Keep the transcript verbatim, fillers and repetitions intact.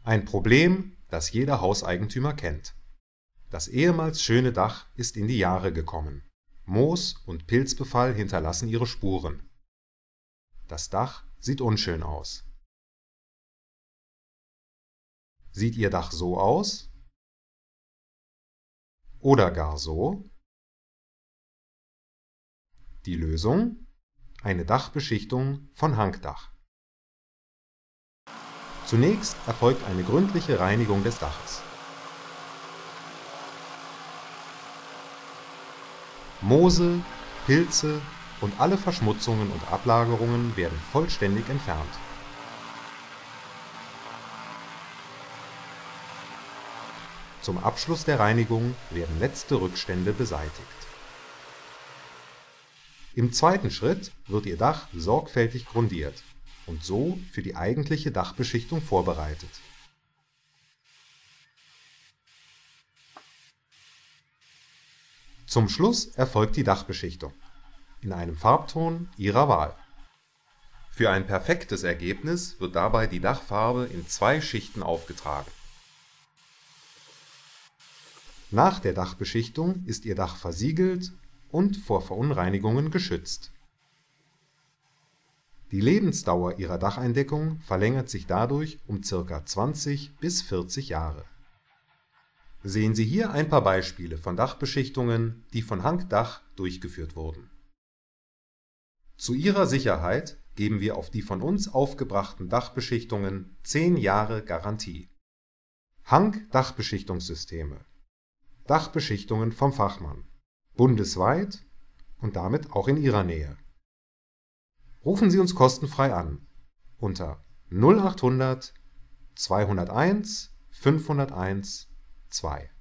Ein Problem, das jeder Hauseigentümer kennt. Das ehemals schöne Dach ist in die Jahre gekommen. Moos und Pilzbefall hinterlassen ihre Spuren. Das Dach sieht unschön aus. Sieht Ihr Dach so aus? Oder gar so? Die Lösung? Eine Dachbeschichtung von Hangdach. Zunächst erfolgt eine gründliche Reinigung des Daches. Moose, Pilze und alle Verschmutzungen und Ablagerungen werden vollständig entfernt. Zum Abschluss der Reinigung werden letzte Rückstände beseitigt. Im zweiten Schritt wird Ihr Dach sorgfältig grundiert und so für die eigentliche Dachbeschichtung vorbereitet. Zum Schluss erfolgt die Dachbeschichtung in einem Farbton Ihrer Wahl. Für ein perfektes Ergebnis wird dabei die Dachfarbe in zwei Schichten aufgetragen. Nach der Dachbeschichtung ist Ihr Dach versiegelt und vor Verunreinigungen geschützt. Die Lebensdauer Ihrer Dacheindeckung verlängert sich dadurch um ca. zwanzig bis vierzig Jahre. Sehen Sie hier ein paar Beispiele von Dachbeschichtungen, die von Hangdach durchgeführt wurden. Zu Ihrer Sicherheit geben wir auf die von uns aufgebrachten Dachbeschichtungen zehn Jahre Garantie. Hang-Dachbeschichtungssysteme. Dachbeschichtungen vom Fachmann. Bundesweit und damit auch in Ihrer Nähe. Rufen Sie uns kostenfrei an unter null achthundert zweihunderteins fünfhunderteins zwei.